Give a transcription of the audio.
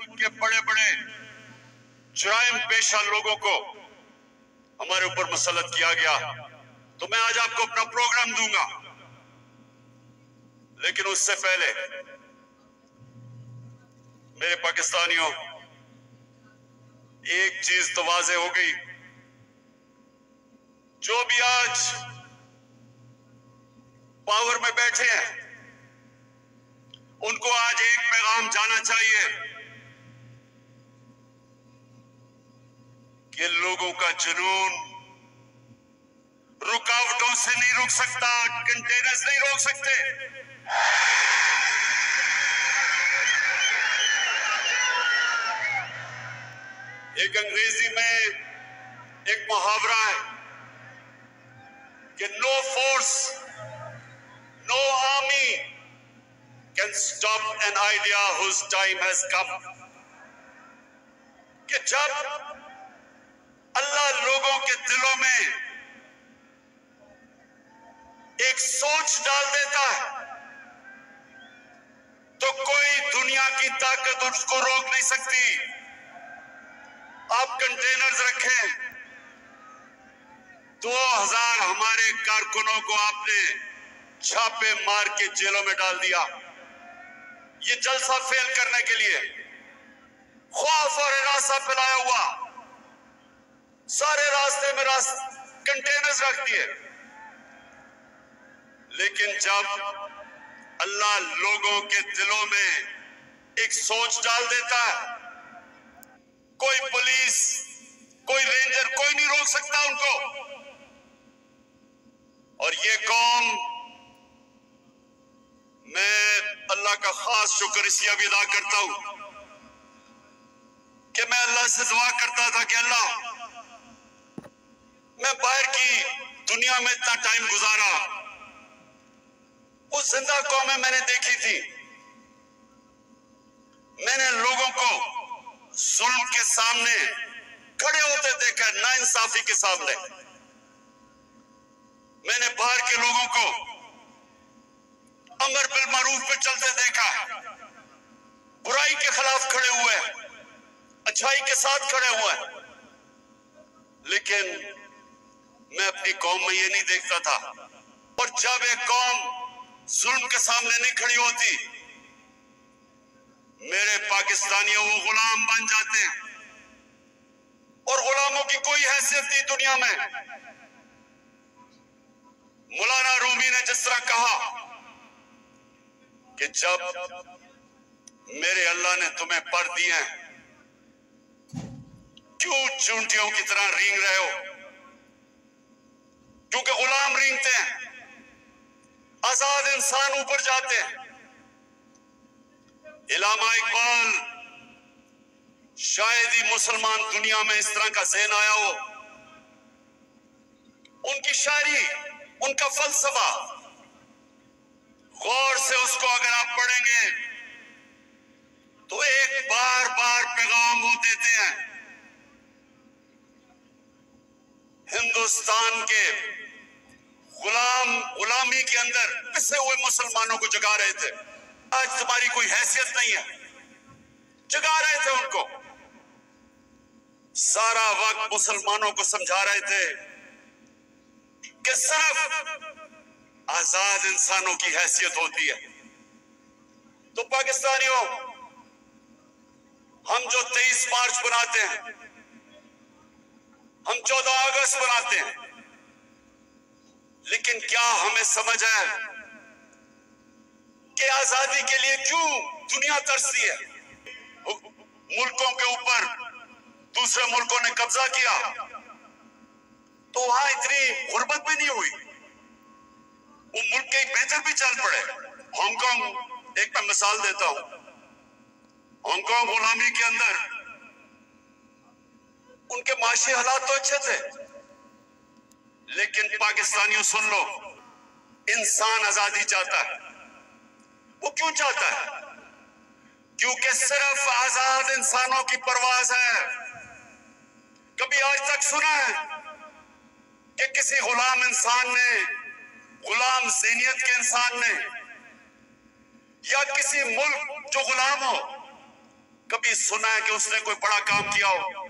मुल्क के बड़े बड़े जुराइम पेशा लोगों को हमारे ऊपर मुसल्लत किया गया, तो मैं आज आपको अपना प्रोग्राम दूंगा। लेकिन उससे पहले मेरे पाकिस्तानियों, एक चीज तो वाज़ेह हो गई, जो भी आज पावर में बैठे हैं उनको आज एक पैगाम जाना चाहिए कि लोगों का जुनून रुकावटों से नहीं रुक सकता, कंटेनर्स नहीं रोक सकते। एक अंग्रेजी में एक मुहावरा है कि no force, no army can stop an idea whose time has come. कि जब अल्लाह लोगों के दिलों में एक सोच डाल देता है तो कोई दुनिया की ताकत उसको रोक नहीं सकती। आप कंटेनर्स रखें, 2000 हमारे कारकुनों को आपने छापे मार के जेलों में डाल दिया, ये जलसा फेल करने के लिए। खौफ और हिरासा फैलाया हुआ, सारे रास्ते में कंटेनर्स रख दिए। लेकिन जब अल्लाह लोगों के दिलों में एक सोच डाल देता है, कोई पुलिस, कोई रेंजर, कोई नहीं रोक सकता उनको। और ये कौम, मैं अल्लाह का खास शुक्र इसलिए भी अदा करता हूं कि मैं अल्लाह से दुआ करता था कि अल्लाह, मैं बाहर की दुनिया में इतना टाइम गुजारा, उस जिंदा कौमें मैंने देखी थी, मैंने लोगों को जुल्म के सामने खड़े होते देखा, नाइंसाफी के सामने। मैंने बाहर के लोगों को अमर बिल मारूफ पे चलते देखा, बुराई के खिलाफ खड़े हुए, अच्छाई के साथ खड़े हुए। लेकिन मैं अपनी कौम में ये नहीं देखता था। और जब एक कौम जुल्म के सामने नहीं खड़ी होती, मेरे पाकिस्तानियों वो गुलाम बन जाते हैं। और गुलामों की कोई हैसियत नहीं दुनिया में। मौलाना रूमी ने जिस तरह कहा कि जब मेरे अल्लाह ने तुम्हें पर दिए हैं, क्यों चूंटियों की तरह रेंग रहे हो? क्योंकि गुलाम रेंगते हैं, आजाद इंसान ऊपर जाते हैं। इलामा इकबाल, शायद ही मुसलमान दुनिया में इस तरह का ज़हन आया हो। उनकी शायरी, उनका फलसफा, गौर से उसको अगर आप पढ़ेंगे तो एक बार बार पैगाम वो देते हैं। हिंदुस्तान के गुलामी के अंदर पिसे हुए मुसलमानों को जगा रहे थे। आज तुम्हारी कोई हैसियत नहीं है, जगा रहे थे उनको। सारा वक्त मुसलमानों को समझा रहे थे कि सिर्फ आजाद इंसानों की हैसियत होती है। तो पाकिस्तानियों, हम जो 23 मार्च बनाते हैं, हम 14 अगस्त बनाते हैं, लेकिन क्या हमें समझ है कि आजादी के लिए क्यों दुनिया तरसती है? मुल्कों के ऊपर दूसरे मुल्कों ने कब्जा किया तो वहां इतनी गुर्बत भी नहीं हुई, वो मुल्क के बेहतर भी चल पड़े। हांगकांग, एक मैं मिसाल देता हूं, हांगकांग गुलामी के अंदर उनके माशी हालात तो अच्छे थे, लेकिन पाकिस्तानियों सुन लो, इंसान आजादी चाहता है। वो क्यों चाहता है? क्योंकि सिर्फ आजाद इंसानों की परवाज है। कभी आज तक सुना है कि किसी गुलाम इंसान ने, गुलाम ज़हनियत के इंसान ने, या किसी मुल्क जो गुलाम हो, कभी सुना है कि उसने कोई बड़ा काम किया हो,